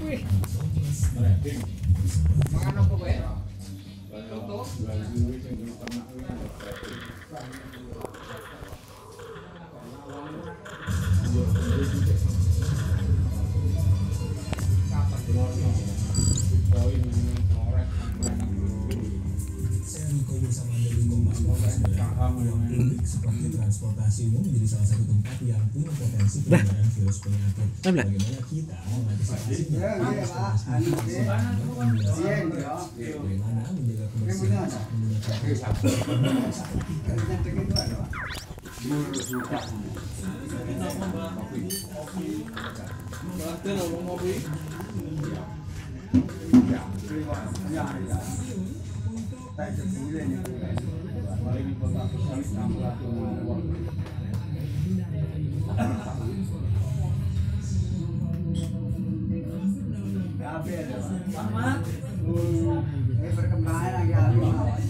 Wih. Mangan apa kowe? Soto. Seperti transportasi umum menjadi salah satu tempat yang punya potensi penyebaran virus penyakit. Bagaimana kita mengantisipasinya? Bagaimana menjaga kebersihan perkembangan lagi habis.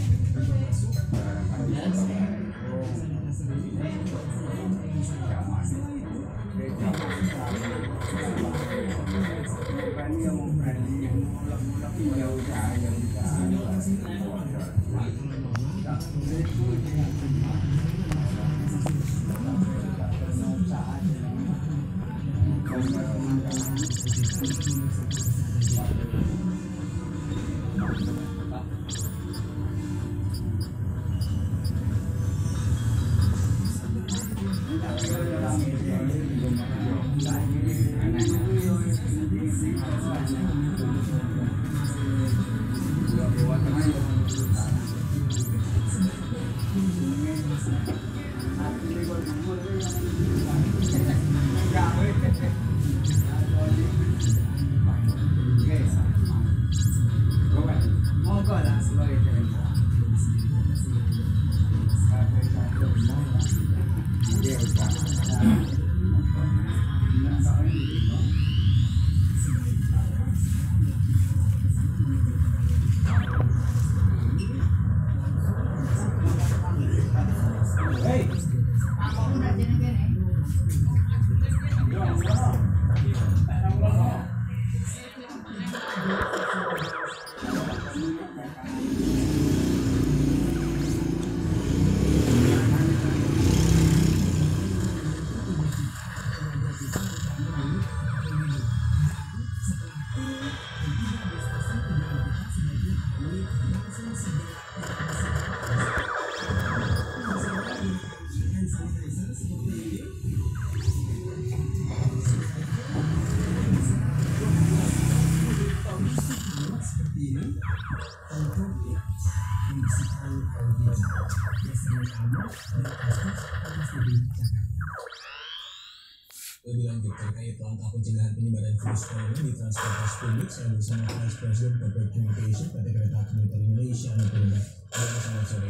Lebih lanjut terkait langkah pencegahan penyebaran virus corona di transportasi publik, saya bersama Vice President Corporate Communication PT Kereta Komuter Indonesia. Selamat sore.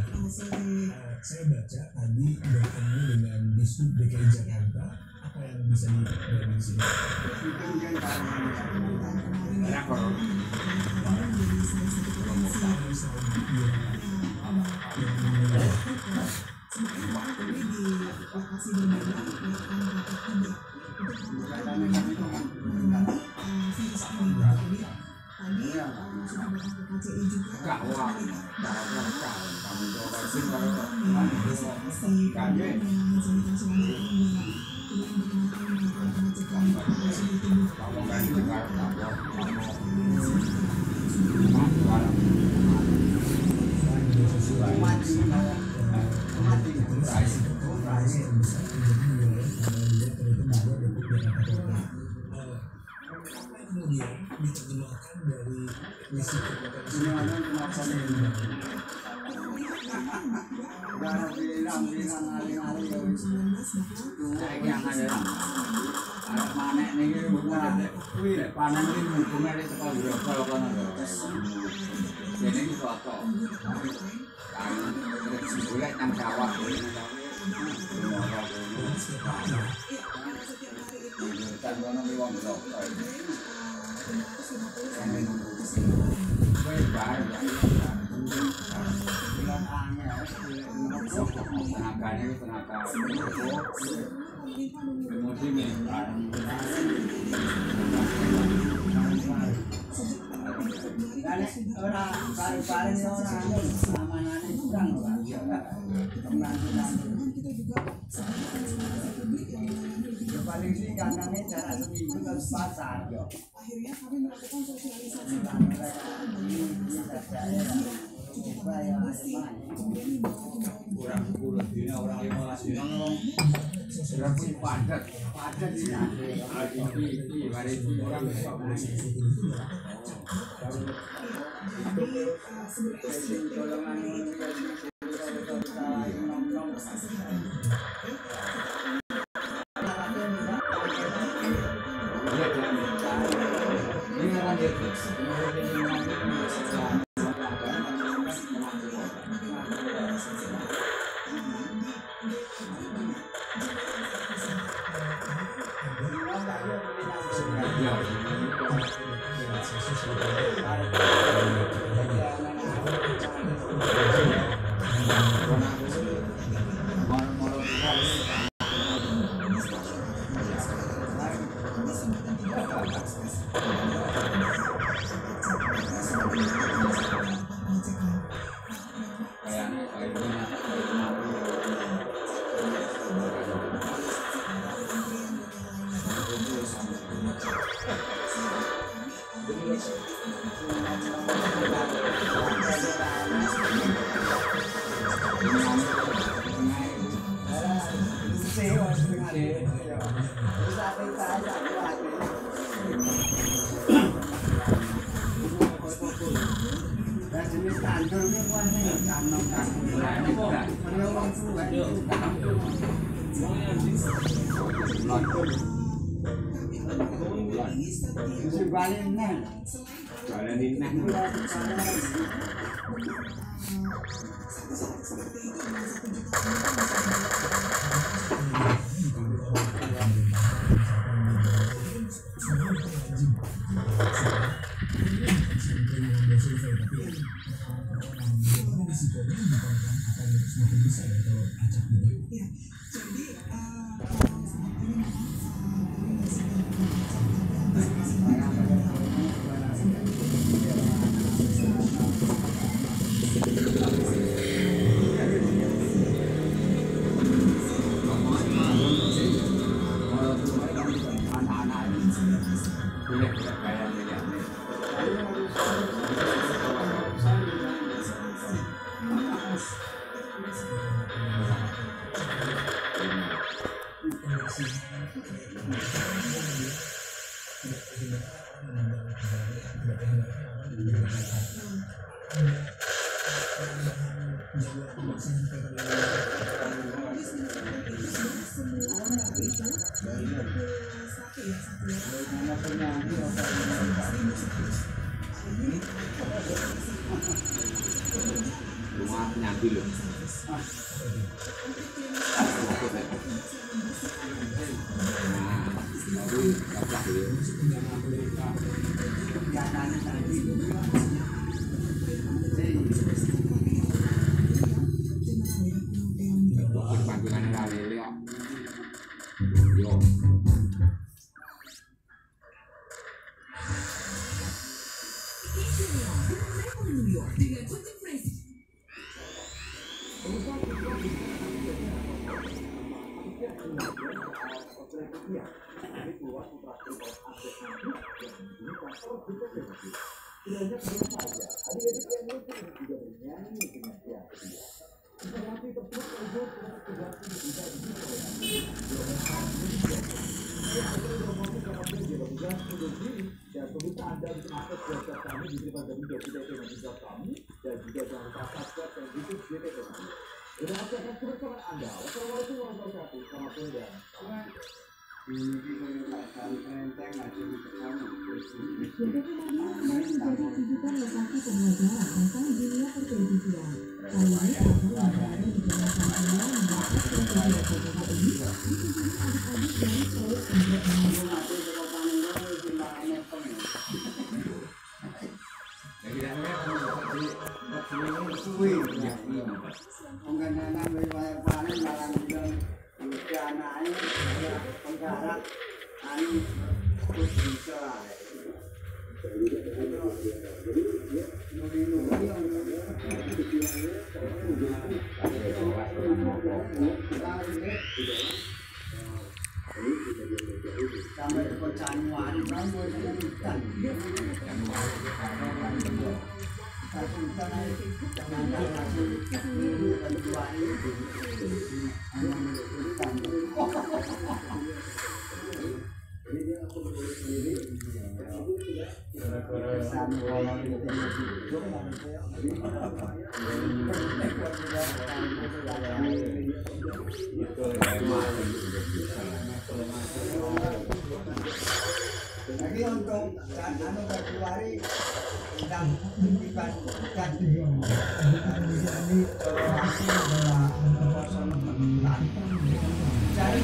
Saya baca tadi bertemu dengan Dishub DKI Jakarta. Apa yang bisa diprediksi? Diterjemahkan dari risiko orang paling orang amanannya kurang lah. Paling sih kandangnya cara seminggu ke pasar yo. Akhirnya kami melakukan sosialisasi Kurang 10 dina orang 15 dina ngomong sudah pun padat di nanti ini hari orang sampai ke Januari kan gue hutan lagi untuk Februari sedang ikan cari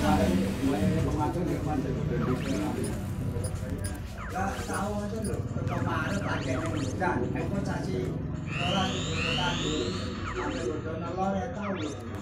nggak tahu aja loh kemarin pakai hujan ekosasi orang hutan sampai betul Allah ya tahu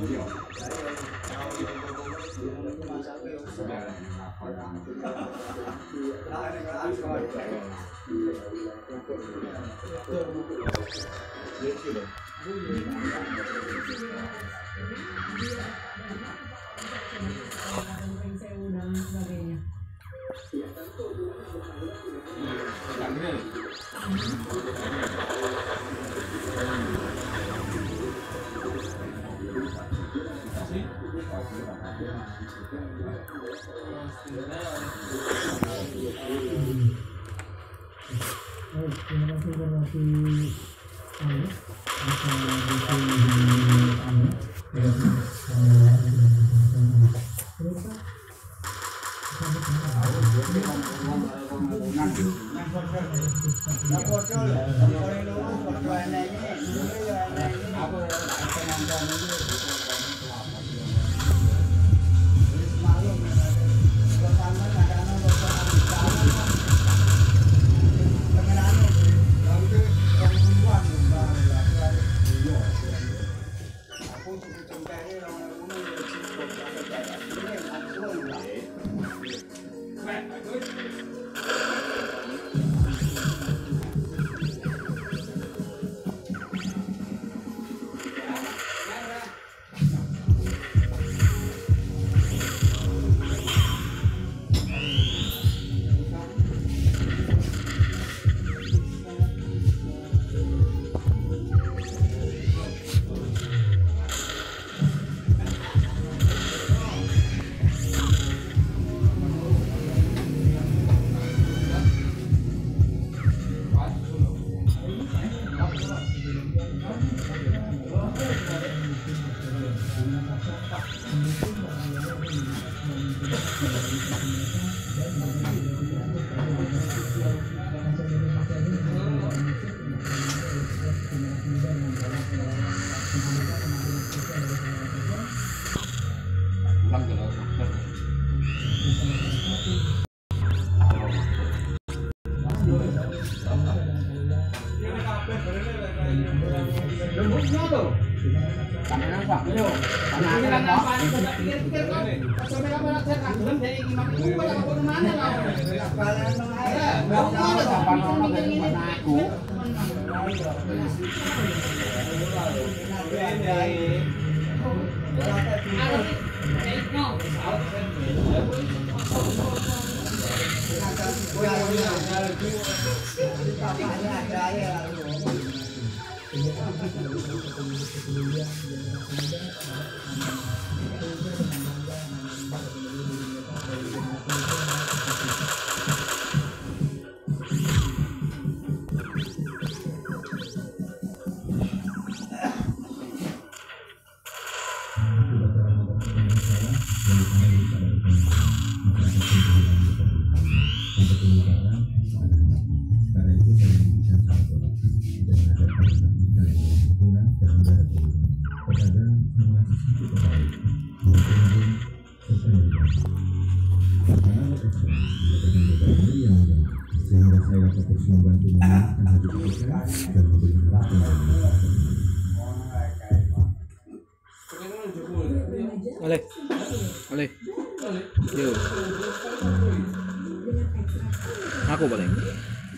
Oleh. Yo. Aku paling.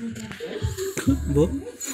Bu.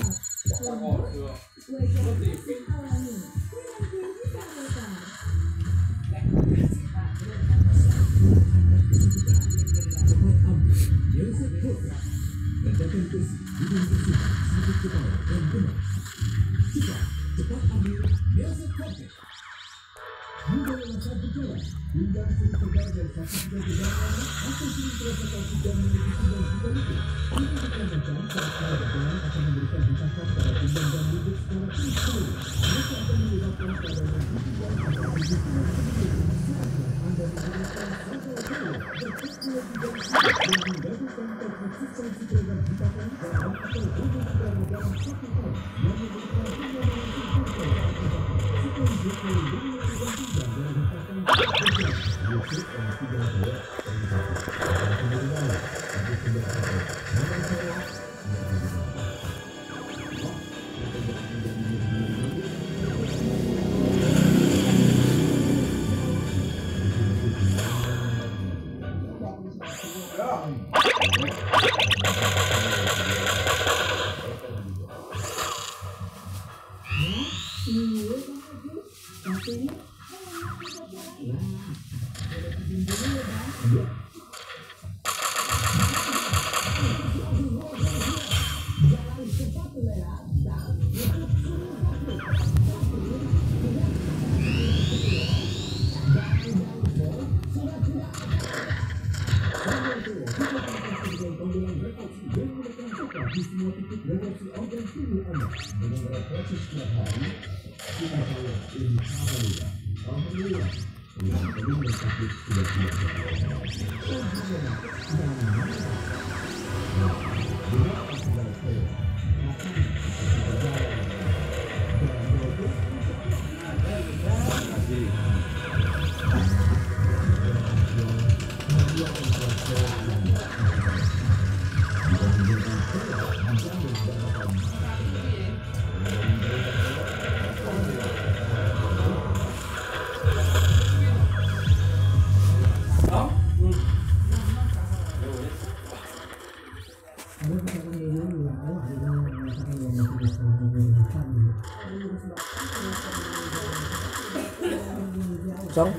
Kosong.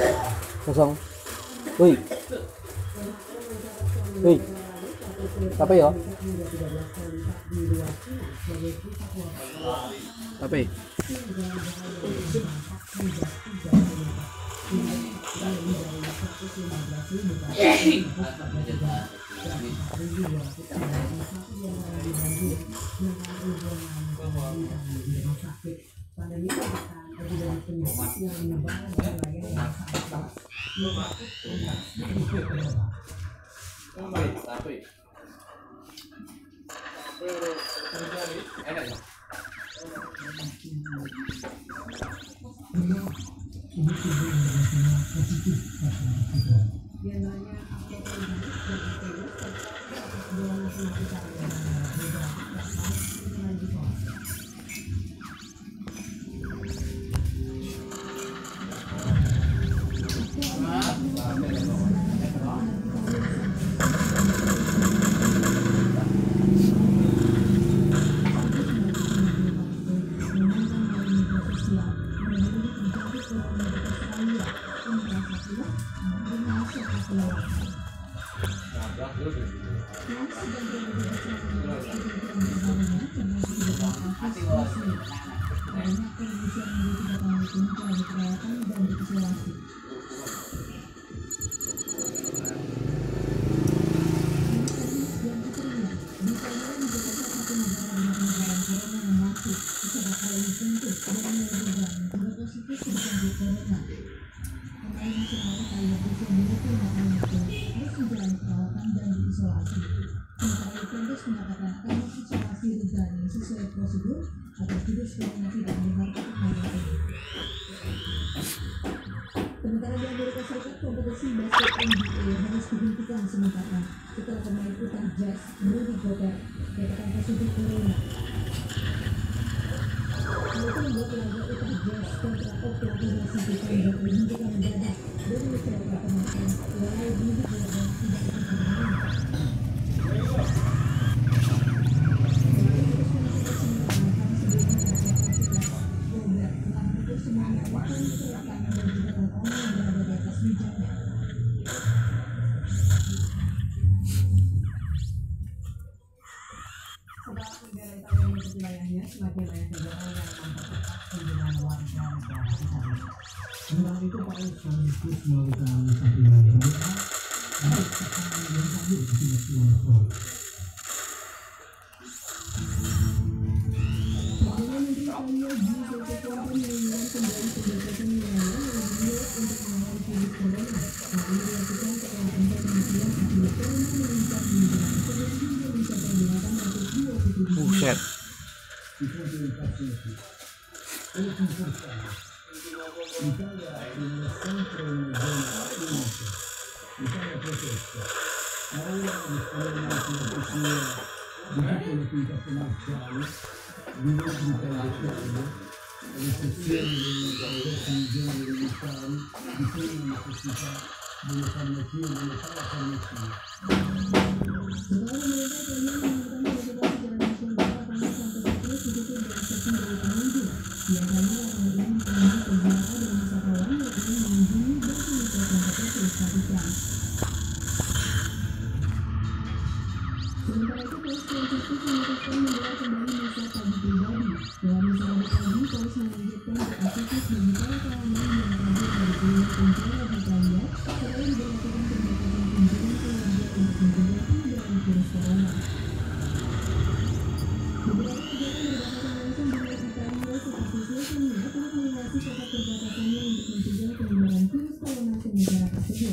Kosong. Wih. Wih. Apa ya? Apa? Sementara di Amerika Serikat, kompetisi basket NBA harus dihentikan sementara setelah pemain Utah Jazz Rudy Gobert dikatakan positif corona. Hal itu membuat laga Utah Jazz kontra Oklahoma City Thunder dihentikan mendadak dari beberapa pemain walau Rudy Gobert tidak ikut bermain. Setelah negara Italia menutup wilayahnya, semakin banyak negara yang memperketat kunjungan warga negara Italia. Sementara itu, Paus Franciscus melalui kanalisasi dari WA untuk tekanan yang hadir akibat keluar. Perdana Menteri Italia Giuseppe Conte mengumumkan kembali pembatasan wilayah yang dimulai untuk melawan virus corona. Hal ini dilakukan setelah angka kematian akibat corona meningkat di negara tersebut hingga mencapai 827. Buset. Sementara itu, Paus Franciscus memutuskan menggelar kembali misa pagi pribadi. Dalam misa pagi, Paus mengajarkan beraktivitas bagi para tahanan yang kabur dari pilihan penjara di Italia setelah diberlakukan pembatasan kunjungan keluarga untuk mencegah penyebaran virus corona. Beberapa negara berbatasan langsung dengan Italia seperti Slovenia telah melewati kota perbatasannya untuk mencegah penyebaran virus corona ke negara tersebut.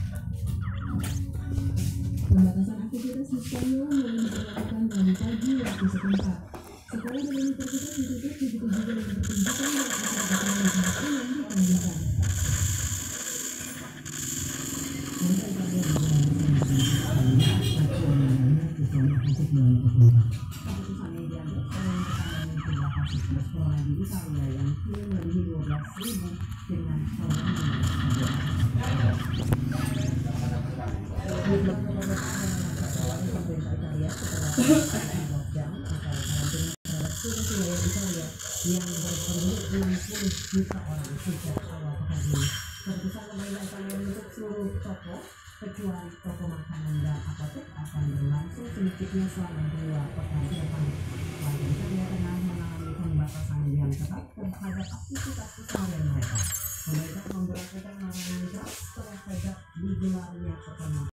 Pembatasan aktivitas di Spanyol mulai diberlakukan dari pagi waktu setempat. Sekolah dan universitas ditutup, begitu juga dengan pertunjukan dan acara-acara masyarakat yang ditanggungkan. Keputusan yang diambil selain tekanan jumlah kasus virus corona di Italia yang kini melebihi 12.000 dengan korban pemerintah Italia setelah lockdown atau karantina terhadap seluruh wilayah Italia yang berpenduduk 60 juta orang sejak awal pekan ini. Keputusan pemerintah Italia menutup seluruh toko kecuali toko makanan dan apotek akan berlangsung sedikitnya selama 2 pekan ke depan. Warga Italia tengah mengalami pembatasan yang ketat terhadap aktivitas keseharian mereka. Pemerintah memberlakukan larangan keras setelah sejak digelarnya pertemuan